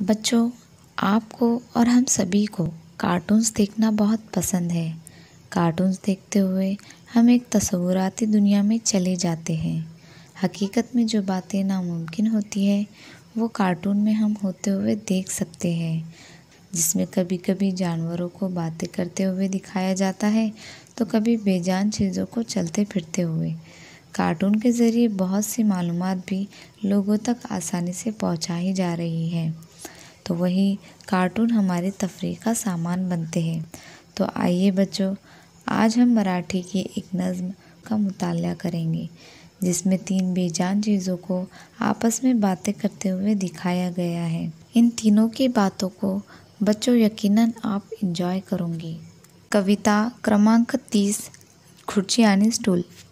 बच्चों, आपको और हम सभी को कार्टून्स देखना बहुत पसंद है। कार्टून्स देखते हुए हम एक तसव्वुराती दुनिया में चले जाते हैं। हकीकत में जो बातें नामुमकिन होती है वो कार्टून में हम होते हुए देख सकते हैं। जिसमें कभी कभी जानवरों को बातें करते हुए दिखाया जाता है तो कभी बेजान चीज़ों को चलते फिरते हुए। कार्टून के ज़रिए बहुत सी मालूमात भी लोगों तक आसानी से पहुंचाई जा रही है। तो वही कार्टून हमारे तफरीह का सामान बनते हैं। तो आइए बच्चों, आज हम मराठी की एक नज़्म का मुताला करेंगे जिसमें 3 बेजान चीज़ों को आपस में बातें करते हुए दिखाया गया है। इन तीनों की बातों को बच्चों यकीनन आप एंजॉय करोगे। कविता क्रमांक 30, खुर्ची आणि स्टूल।